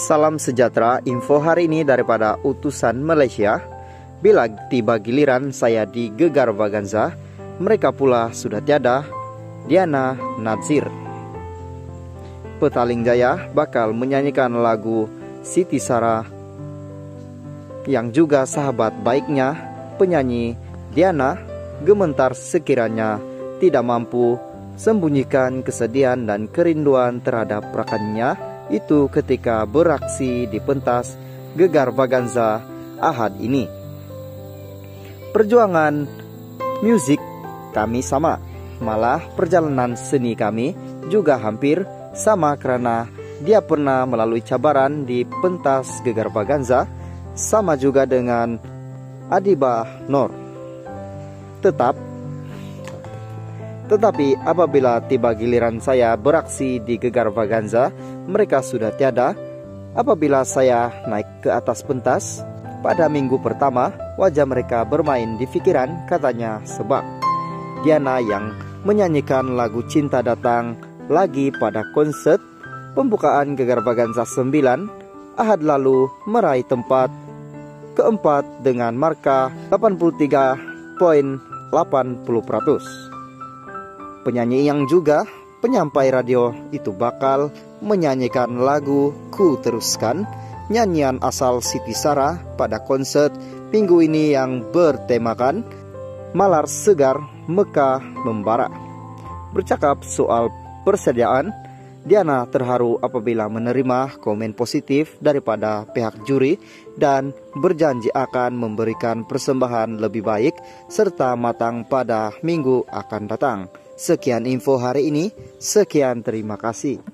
Salam sejahtera, info hari ini daripada utusan Malaysia. Bila tiba giliran saya di Gegar Vaganza, mereka pula sudah tiada, Diana Nazir. Petaling Jaya bakal menyanyikan lagu Siti Sarah yang juga sahabat baiknya penyanyi Diana gementar sekiranya tidak mampu sembunyikan kesedihan dan kerinduan terhadap rekannya itu ketika beraksi di pentas Gegar Vaganza Ahad ini. Perjuangan musik kami sama, malah perjalanan seni kami juga hampir sama karena dia pernah melalui cabaran di pentas Gegar Vaganza, sama juga dengan Adiba Nor. Tetapi apabila tiba giliran saya beraksi di Gegar Vaganza, mereka sudah tiada. Apabila saya naik ke atas pentas, pada minggu pertama wajah mereka bermain di pikiran, katanya sebab Diana yang menyanyikan lagu Cinta Datang lagi pada konsert pembukaan Gegar Vaganza 9 Ahad lalu meraih tempat keempat dengan marka 83.80%. Penyanyi yang juga penyampai radio itu bakal menyanyikan lagu Ku Teruskan, nyanyian asal Siti Sarah pada konsert minggu ini yang bertemakan Malar Segar Mekah Membara. Bercakap soal persediaan, Diana terharu apabila menerima komen positif daripada pihak juri dan berjanji akan memberikan persembahan lebih baik serta matang pada minggu akan datang. Sekian info hari ini, sekian terima kasih.